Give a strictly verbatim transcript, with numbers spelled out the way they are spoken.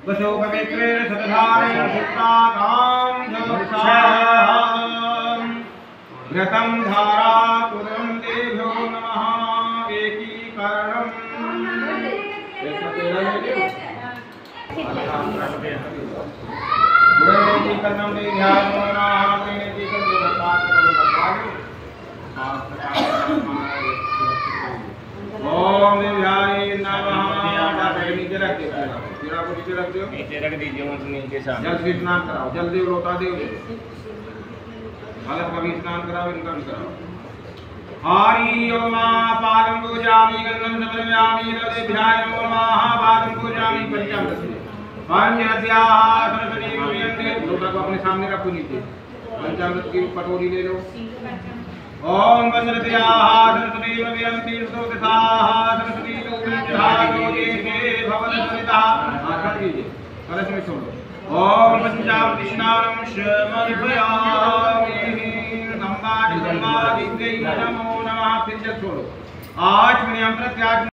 वशोकमित्रेण सतधारेण सुप्ताकां जोषाम् घृतं धारा कुदरं देभ्यो नमः एकीकरणम् एकीकरणं दे ध्यानो नमः एकीकरणं ओम देव्याय नमः। नीचे रख दो, जीरा को नीचे रख दो, नीचे रख दीजिए उस नीचे सामने। जल से स्नान कराओ, जल देव लोटा देव, बालक का भी स्नान कराओ, इनका भी कराओ। हरि ओम पादं पूजामि गंधं समर्पयामि देव्याय नमो नमः पादं पूजामि पंचामृत पंचस्याः सरस्वती वियन्ते। लोटा को अपने सामने रखो नीचे, पंचामृत की कटोरी ले लो। ओम वज्रत्याः सरस्वती वियन्ति स्तोत्रसाः सरस्वती लोकेते भवदस्मिता। आखिर कीजिए, कलश में छोड़ो। ओम पंचामृत स्नानं समर्पयामि संवाद संवाद नमो नमः। फिर जल छोड़ो। आज मैंने अमृत त्याग